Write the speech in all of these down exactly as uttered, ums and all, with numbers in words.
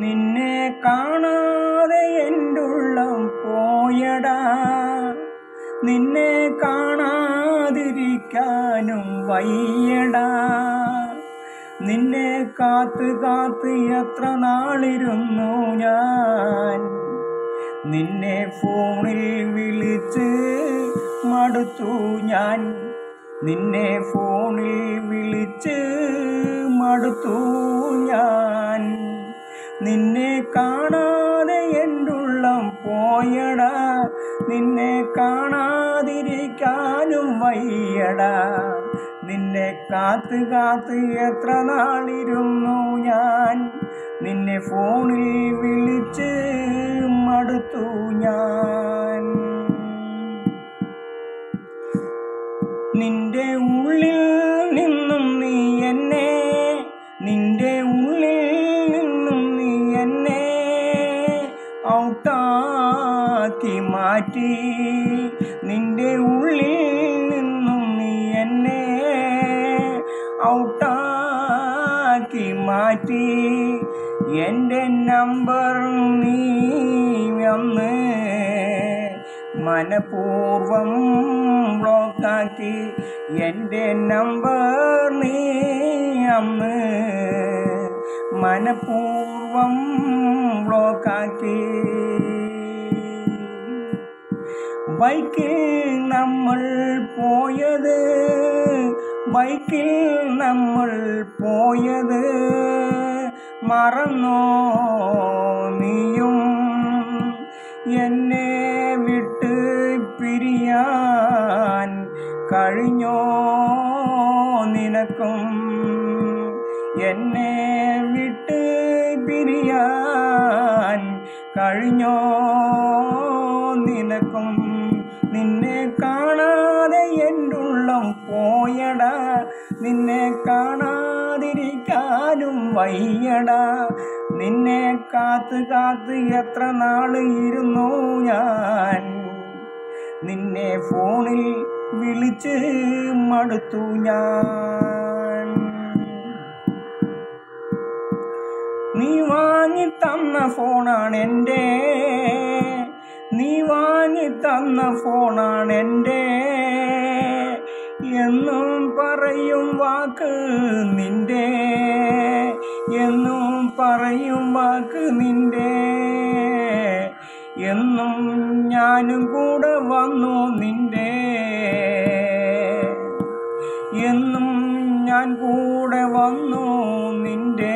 നിന്നെ കാണാതെ എൻ്റുള്ളം പോയടാ, നിന്നെ കാണാതിരിക്കാനും വയ്യടാ. നിന്നെ കാത്ത് കാത്ത് എത്ര നാളിരുന്നു ഞാൻ, നിന്നെ ഫോണിൽ വിളിച്ച് മടുത്തു ഞാൻ, നിന്നെ ഫോണിൽ വിളിച്ച് മടുത്തു ഞാൻ. നിന്നെ കാണാതെ എൻ്റുള്ളം പോയടാ, നിന്നെ കാണാതിരിക്കാനും വയ്യടാ. നിന്നെ കാത്ത് കാത്ത് എത്ര നാളിരുന്നു ഞാൻ, നിന്നെ ഫോണിൽ വിളിച്ച് മടുത്തു ഞാൻ. നിന്റെ ഉള്ളിൽ നിന്നും നീ എന്നെ, നിന്റെ ഉള്ളിൽ നിന്നും നീ എന്നെ ഔട്ടാക്കി മാറ്റി. നിന്റെ ഉള്ളിൽ നിന്നും നീ എന്നെ ഔട്ടാക്കി മാറ്റി. എൻ്റെ നമ്പർ നീ അന്ന് മനഃപൂർവം ബ്ലോക്കാക്കി. എൻ്റെ നമ്പർ നീ അന്ന് മനഃപൂർവം ബ്ലോക്കാക്കി. ബൈക്കിൽ നമ്മൾ പോയത്, ബൈക്കിൽ നമ്മൾ പോയത് മറന്നോ നീയും? എന്നെ വിട്ട് പിരിയാൻ കഴിഞ്ഞോ നിനക്കും? എന്നെ വിട്ട് പിരിയാൻ കഴിഞ്ഞോ നിനക്കും? നിന്നെ കാണാതെ എൻ്റുള്ളം പോയടാ, നിന്നെ കാണാതിരിക്കാനും വയ്യടാ. നിന്നെ കാത്ത് കാത്ത് എത്ര നാള് ഇരുന്നു ഞാൻ, നിന്നെ ഫോണിൽ വിളിച്ച് മടുത്തു ഞാൻ. നീ വാങ്ങി തന്ന ഫോണാണെൻ്റെ, നീ വാങ്ങി തന്ന ഫോണാണെൻ്റെ എന്നും പറയും വാക്ക് നിൻ്റെ, എന്നും പറയും വാക്ക് നിൻ്റെ. എന്നും ഞാനും കൂടെ വന്നു നിൻ്റെ, എന്നും ഞാൻ കൂടെ വന്നു നിൻ്റെ.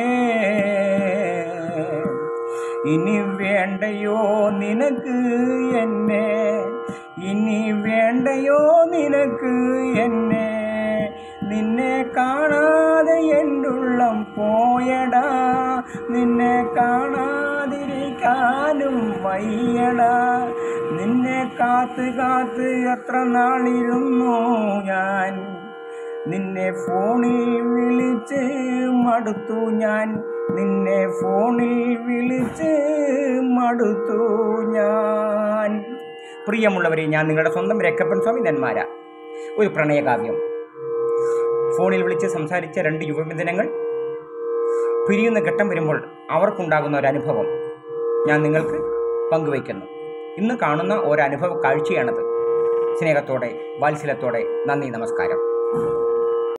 ഇനി വേണ്ടയോ നിനക്ക് എന്നെ, ഇനി വേണ്ടയോ നിനക്ക് എന്നെ? നിന്നെ കാണാതെ എൻ്റുള്ളം പോയടാ, നിന്നെ കാണാതിരിക്കാനും വയ്യടാ. നിന്നെ കാത്ത് കാത്ത് എത്ര നാളിരുന്നു ഞാൻ, നിന്നെ ഫോണിൽ വിളിച്ച് മടുത്തു ഞാൻ, നിന്നെ ഫോണിൽ വിളിച്ച് മടുത്തു ഞാൻ. പ്രിയമുള്ളവരെ, ഞാൻ നിങ്ങളുടെ സ്വന്തം രക്കപ്പൻ സ്വാമി നെന്മാര. ഒരു പ്രണയകാവ്യം. ഫോണിൽ വിളിച്ച് സംസാരിച്ച രണ്ട് യുവമിഥുനങ്ങൾ പിരിയുന്ന ഘട്ടം വരുമ്പോൾ അവർക്കുണ്ടാകുന്ന ഒരനുഭവം ഞാൻ നിങ്ങൾക്ക് പങ്കുവയ്ക്കുന്നു. ഇന്ന് കാണുന്ന ഒരനുഭവ കാഴ്ചയാണത്. സ്നേഹത്തോടെ, വാത്സല്യത്തോടെ നന്ദി, നമസ്കാരം.